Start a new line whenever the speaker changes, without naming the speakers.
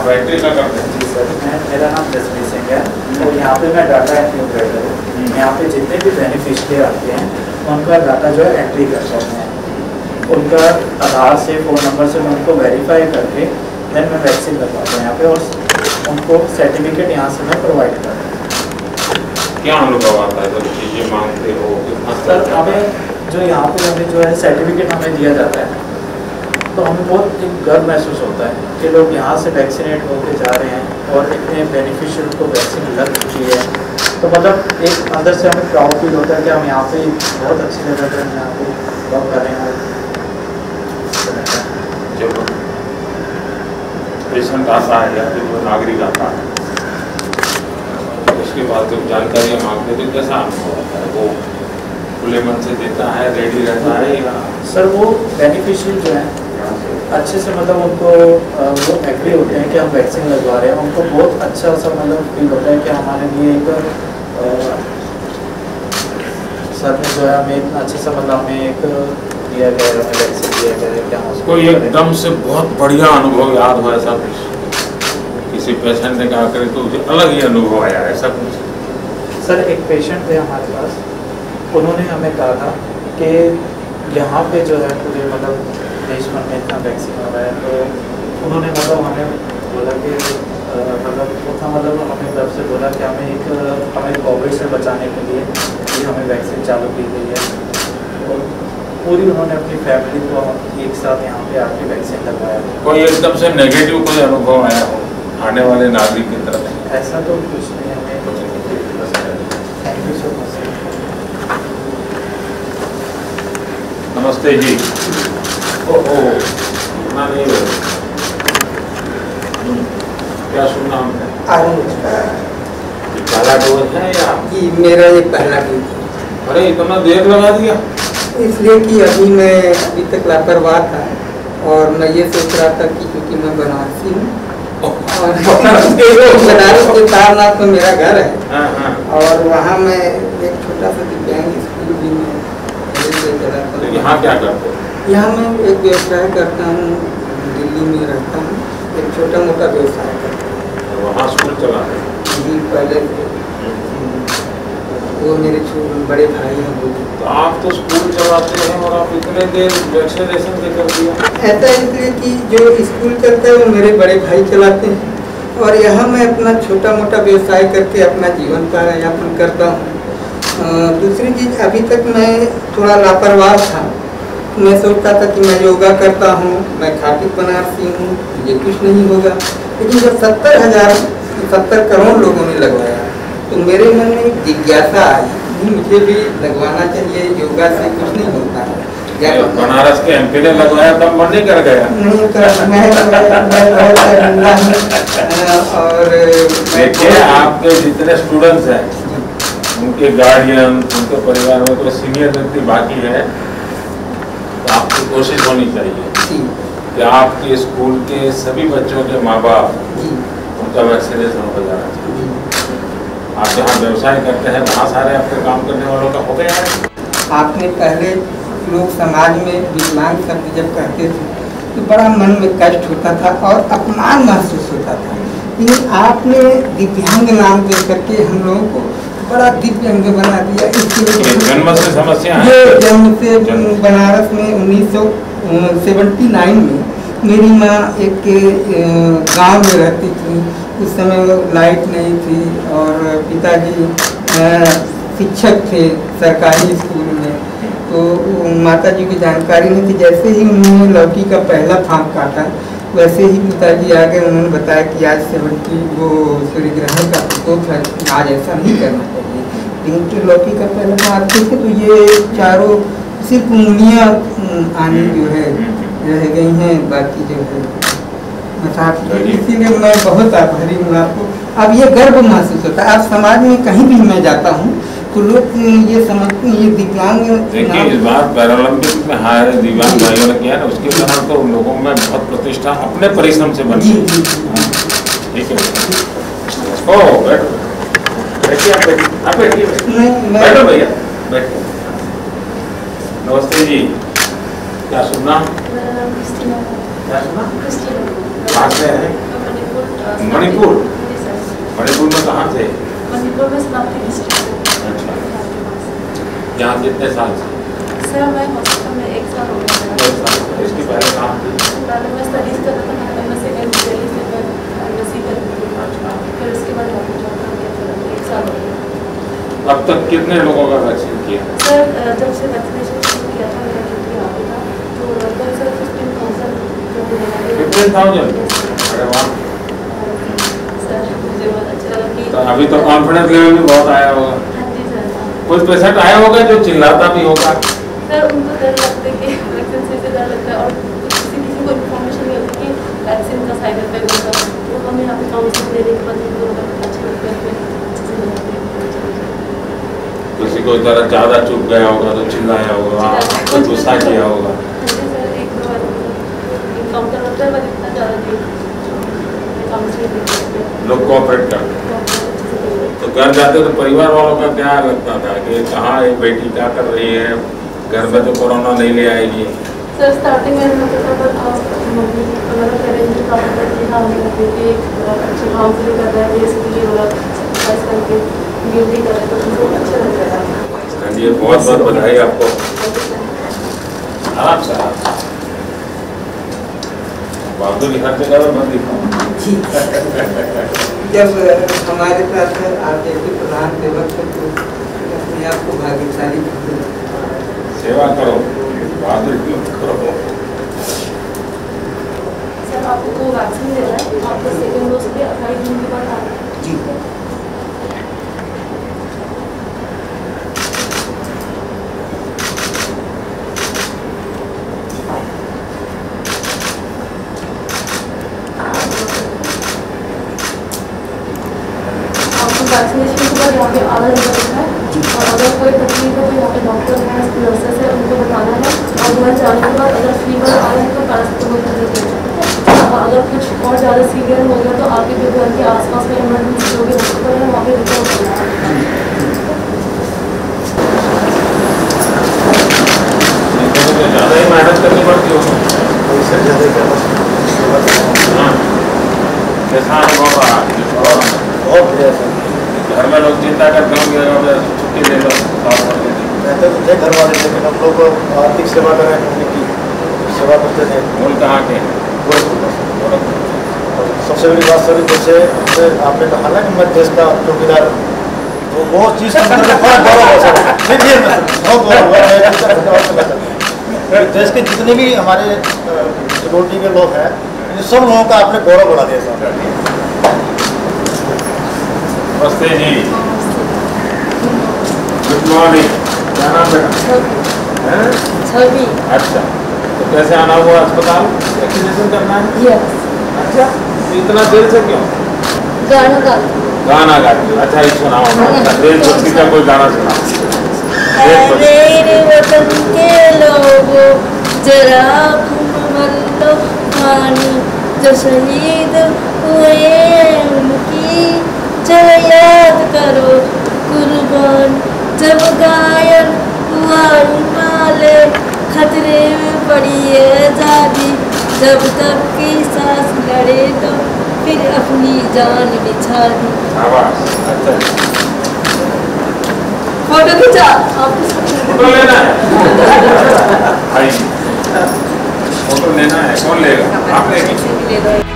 आप बैटरी का करते हैं?
जी सर, मेरा नाम जसमीत सिंह है और यहाँ पे मैं डाटा एंट्री ऑपरेटर हूँ। यहाँ पे जितने भी बेनिफिशियरी आते हैं उनका डाटा जो है एंट्री करते हैं। उनका आधार से, फ़ोन नंबर से मैं उनको वेरीफाई करके देन मैं वैक्सीन लगवाता हूँ यहाँ पे और उनको सर्टिफिकेट यहाँ से मैं प्रोवाइड करता हूँ।
क्या अनुभव आता है जब चीज़ें मांगते हो?
सर हमें जो यहाँ पे हमें जो है सर्टिफिकेट हमें दिया जाता है तो हमें बहुत गर्व महसूस होता है कि लोग यहाँ से वैक्सीनेट होकर जा रहे हैं और इतने बेनिफिशियल को वैक्सीन लग चुकी है। तो मतलब एक अंदर से हमें प्राउड फील होता है कि हम यहाँ पे बहुत अच्छी जगह पर यहाँ पे वर्क कर रहे हैं।
जब पेशेंट आता है या फिर नागरिक आता है उसके बाद जब जानकारियाँ मांगते हैं तो कैसा अनुभव होता है? वो खुले मन से देता है, रेडी रहता है या?
सर वो बेनिफिशियल जो है अच्छे से मतलब उनको वो एग्री होते हैं कि हम वैक्सीन लगवा रहे हैं। उनको बहुत अच्छा सा मतलब फील होता है कि हमारे लिए एक सर ने जो है हमें इतना अच्छे से मतलब हमें एक दिया गया है, हमें वैक्सीन दिया गया है कि हम उसको
कोई एकदम से बहुत बढ़िया अनुभव याद हो ऐसा कुछ? किसी पेशेंट ने कहा करे तो उसे अलग ही अनुभव आया ऐसा कुछ?
सर एक पेशेंट थे हमारे पास, उन्होंने हमें कहा था कि यहाँ पे जो है पूरे मतलब देश भर में इतना वैक्सीन हो रहा है तो उन्होंने मतलब हमें बोला कि मतलब उतना मतलब हमें तरफ से बोला कि हमें कोविड से बचाने के लिए ये हमें वैक्सीन चालू की गई है और पूरी उन्होंने अपनी फैमिली को एक साथ यहाँ पे आके वैक्सीन लगवाया।
कोई एकदम से नेगेटिव कोई अनुभव आया हो आने वाले नागरिक की तरफ से?
ऐसा तो कुछ नहीं हमें। Thank you so much.
नमस्ते जी। ओहो सुनना नहीं है। क्या सुनना हमने? पहला डोज है या?
कि मेरा ये पहला डोज है।
अरे इतना देर लगा दिया?
इसलिए कि अभी तक लापरवाह था और मैं ये सोच रहा था कि क्योंकि मैं बनारसी हूँ और बनारस के सारनाथ में मेरा घर है और वहाँ मैं एक छोटा सा दिव्यांग स्कूल भी में चलाता हूँ।
यहाँ क्या करते हो?
यहाँ मैं एक व्यवसाय करता हूँ, दिल्ली में रहता हूँ, एक छोटा मोटा व्यवसाय करता हूँ।
वहाँ स्कूल चलाते हैं?
जी पहले वो मेरे बड़े भाई हैं वो।
तो आप तो स्कूल चलाते हैं और आप इतने देर वैक्सीनेशन के कर दिया?
ऐसा इसलिए कि जो स्कूल चलता है वो मेरे बड़े भाई चलाते हैं और यहाँ मैं अपना छोटा मोटा व्यवसाय करके अपना जीवन का यापन करता हूँ। दूसरी चीज़ अभी तक मैं थोड़ा लापरवाह था। मैं सोचता था कि मैं योगा करता हूँ, मैं खाटी बनारसी हूँ, ये कुछ नहीं होगा। लेकिन जब 70 करोड़ लोगों ने लगवाया तो मेरे मन में एक जिज्ञासा आई, मुझे भी लगवाना चाहिए, योगा से कुछ नहीं होता है।
बनारस के एमपी ने लगवाया तब मन नहीं कर गया?
नहीं कर, मैं और
देखिए आपके जितने स्टूडेंट्स हैं उनके गार्डियन, उनके परिवार में कोई सीनियर व्यक्ति बाकी है तो आपकी कोशिश होनी चाहिए कि आपके स्कूल के सभी बच्चों के माँ बाप उनका वैक्सीनेशन हो जाना चाहिए। आप जहाँ व्यवसाय करते हैं वहाँ सारे आपके काम करने वालों का हो गया है?
आपने पहले लोग समाज में विकलांग शब्द जब कहते थे तो बड़ा मन में कष्ट होता था और अपमान महसूस होता था, लेकिन आपने दिव्यांग नाम दे करके हम लोगों को बड़ा दिव्यांग बना दिया। इसके
जन्म से समस्या है?
ये जन्म से बनारस में 1979 में मेरी माँ एक गांव में रहती थी। उस समय लाइट नहीं थी और पिताजी शिक्षक थे सरकारी स्कूल में, तो माता जी की जानकारी नहीं थी। जैसे ही उन्होंने लौकी का पहला फांक काटा वैसे ही पिताजी आ गए। उन्होंने बताया कि आज 70 वो सूर्य ग्रहण का प्रकोप है, आज ऐसा नहीं करना चाहिए। लेकिन लौकी का पहला फांक थे तो ये चारों सिर्फ उंगलियाँ आने जो है रह गई हैं, बाकी जो है इसीलिए मैं बहुत आभारी हूँ आपको। अब ये गर्व महसूस होता है। अब समाज में कहीं भी मैं जाता हूँ तो लोग ये समझते हैं ये दिव्यांग।
देखिए इस बार पैरालंपिक में हमारे दिव्यांग भाइयों ने किया ना, उसके कारण तो लोगों में बहुत प्रतिष्ठा अपने परिश्रम से बनी। ठीक है, ओ बैठो, बैठिए आप बैठिए बैठो भैया बैठिए। नमस्ते जी, क्या सुनना? क्या सुना? कहाँ से हैं? मणिपुर?
जी सर।
मणिपुर में कहाँ थे?
मणिपुर में स्नातक डिस्ट्रिक्ट।
अच्छा, यहाँ कितने साल से?
सर मैं हॉस्पिटल में 1 साल हो गया मेरा।
1 साल से। इसके पहले कहाँ थी?
पहले मैं स्टडीज़ कर रहा था, मैं एमएससी दिल्ली से मैं एमएससी कर रही थी।
अच्छा,
फिर उसके बाद यहाँ पे जॉब कर दिया, फिर 1 साल हो गया।
अब तक कितने लोगों का वैक्सीन किया?
सर जब से वैक्सीनेशन शुरू किया था मेरा ड्यूटी यहाँ पे था, तो लगभग सर 15,000 जो भी हमारे
15,000? अरे वाह।
सर मुझे बहुत अच्छा लगा कि
तो अभी तो कॉन्फिडेंस लेवल भी बहुत आया होगा।
हाँ जी सर।
कोई पेशेंट आया होगा जो चिल्लाता भी होगा?
सर उनको डर लगता है कि वैक्सीन से डर लगता है, और किसी को इन्फॉर्मेशन नहीं होती कि वैक्सीन का साइड इफेक्ट होगा, तो हमें यहाँ पे काउंसलिंग देने के बाद उनको अच्छा लगता है, फिर अच्छे से लगता है।
किसी को जरा ज़्यादा चुप गया होगा तो चिल्लाया होगा, तो गुस्सा किया होगा।
हाँ जी सर, 1-2 बार इनकाउंटर होता है, पर इतना ज़्यादा नहीं काउंसलिंग देते हैं।
लोग कोऑपरेट करते हैं। तो घर जाते तो परिवार वालों का क्या लगता था कि कहाँ ये बेटी क्या कर रही है, घर में तो कोरोना नहीं ले आएगी?
सर स्टार्टिंग में हम पता, पर मम्मी वगैरह कह रहे थे काफ़ी बार कि हाँ मेरा बेटी एक अच्छी काउंसलिंग कर रहा है, इसके लिए वाला एक्सरसाइज करके ड्यूटी कर रहा है, तो उनको अच्छा लग रहा है।
चलिए, बहुत बहुत बधाई आपको। आराम से बहादुरी हर जगह में मत दिखाओ।
जब हमारे पास आते थे प्रधान सेवक तो अपने आप को भाग्यशाली
सेवा करो, बहादुरी मत करो।
सर आपको वैक्सीन दे रहा है, आपका सेकेंड डोज के 28 दिन के बाद आ रहा है।
जी।
वैक्सीनेशन के बाद यहाँ पे आधा घंटा रखना है, और अगर कोई तकलीफ है तो यहाँ पे डॉक्टर है, नर्सेस है, उनको बताना है, और घर जाने के बाद अगर फीवर आ रहा है तो पैरासिटामोल का दे देना है। और अगर कुछ और ज़्यादा सीवियर हो गया तो आपके जो घर के आसपास में इमरजेंसी जो भी हॉस्पिटल है वहाँ पे रिपोर्ट करना है।
ज़्यादा ही मेहनत करनी पड़ती होगी। कैसा अनुभव रहा?
बहुत बढ़िया सर।
घर में लोग चिंता करते होंगे छुट्टी ले लो,
रहते तो थे घर वाले, लेकिन हम लोग आर्थिक सेवा करें, उनकी सेवा करते थे।
मूल कहाँ के हैं?
सबसे बड़ी बात सर, जैसे आपने कहा ना कि मैं देश का चौकीदार, तो वो चीज़ बहुत गौरव है सर। देखिए बहुत गौरव है। देश के जितने भी हमारे सिक्योरिटी के लोग हैं, इन सब लोगों का आपने गौरव बढ़ा दिया सर।
नमस्ते जी, गुड मॉर्निंग। क्या नाम बेटा?
छवि।
अच्छा, तो कैसे आना हुआ अस्पताल? वैक्सीनेशन करना है?
यस।
अच्छा, तो इतना देर से क्यों?
गाना गा।
गाना गाती? अच्छा, ये सुनाओ, देशभक्ति का कोई गाना सुनाओ।
मेरे वतन के लोगों जरा घूम लो पानी, जो शहीद हुए उनकी जरा याद करो कुर्बान। जब घायल हुआ हिमालय, खतरे में पड़ी है आजादी, जब तक की सांस लड़े तो फिर अपनी जान बिछा दी।
अच्छा,
फोटो खींचा
फोटो लेना है? भाई फोटो लेना है, कौन लेगा? आप लेंगे?